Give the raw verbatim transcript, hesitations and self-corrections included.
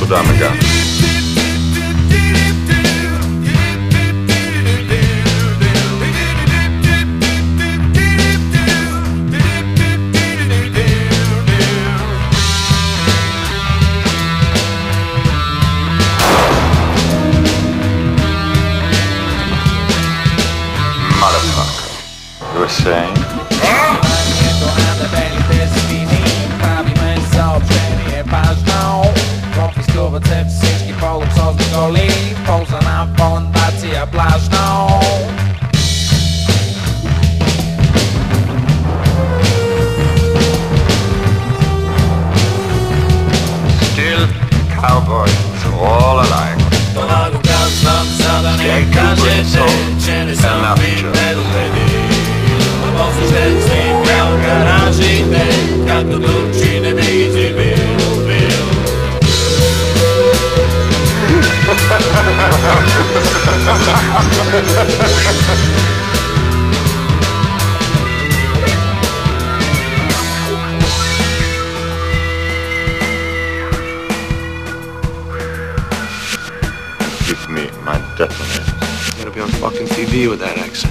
Damega. Motherfucker. You were saying? Te всички по-луксозни коли, полза на фондация плажно. Still cowboys, all alike. Това го казвам, за да не кажете, че не съм ви медлени. А после ще снимал гаражите, както дучи не би ти бил, бил. Give me my detonators. You're gonna be on fucking T V with that accent.